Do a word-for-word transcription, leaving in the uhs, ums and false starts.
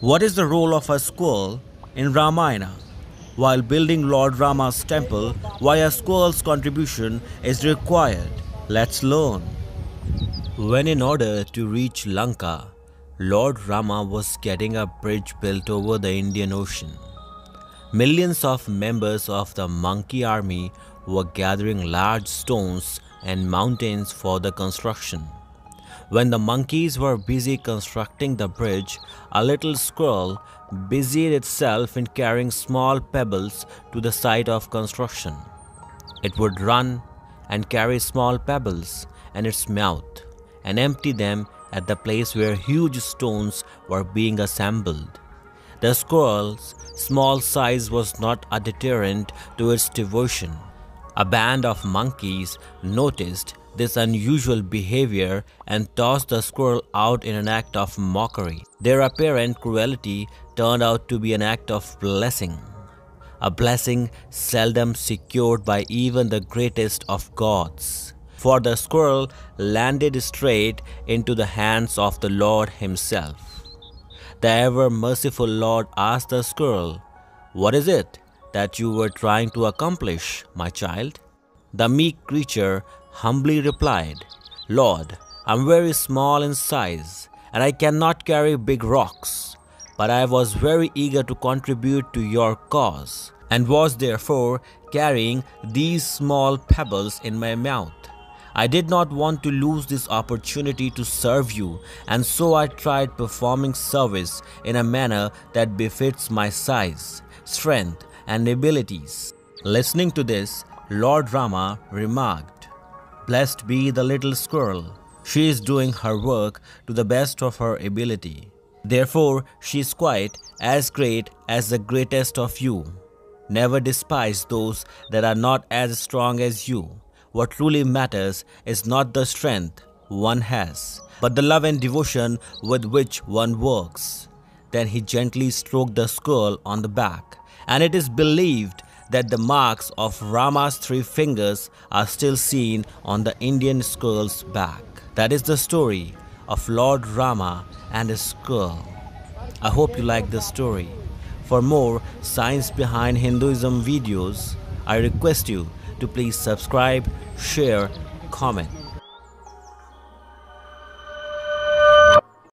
What is the role of a squirrel in Ramayana? While building Lord Rama's temple, why a squirrel's contribution is required? Let's learn. When in order to reach Lanka, Lord Rama was getting a bridge built over the Indian Ocean. Millions of members of the monkey army were gathering large stones and mountains for the construction. When the monkeys were busy constructing the bridge, a little squirrel busied itself in carrying small pebbles to the site of construction. It would run and carry small pebbles in its mouth and empty them at the place where huge stones were being assembled. The squirrel's small size was not a deterrent to its devotion. A band of monkeys noticed this unusual behavior and tossed the squirrel out in an act of mockery. Their apparent cruelty turned out to be an act of blessing, a blessing seldom secured by even the greatest of gods. For the squirrel landed straight into the hands of the Lord himself. The ever-merciful Lord asked the squirrel, "What is it that you were trying to accomplish, my child?" The meek creature humbly replied, "Lord, I am very small in size and I cannot carry big rocks, but I was very eager to contribute to your cause and was therefore carrying these small pebbles in my mouth. I did not want to lose this opportunity to serve you, and so I tried performing service in a manner that befits my size, strength, and abilities." Listening to this, Lord Rama remarked, "Blessed be the little squirrel. She is doing her work to the best of her ability. Therefore, she is quite as great as the greatest of you. Never despise those that are not as strong as you. What truly matters is not the strength one has, but the love and devotion with which one works." Then he gently stroked the squirrel on the back, and it is believed that the marks of Rama's three fingers are still seen on the Indian squirrel's back. That is the story of Lord Rama and his squirrel. I hope you like this story. For more science behind Hinduism videos, I request you to please subscribe, share, comment.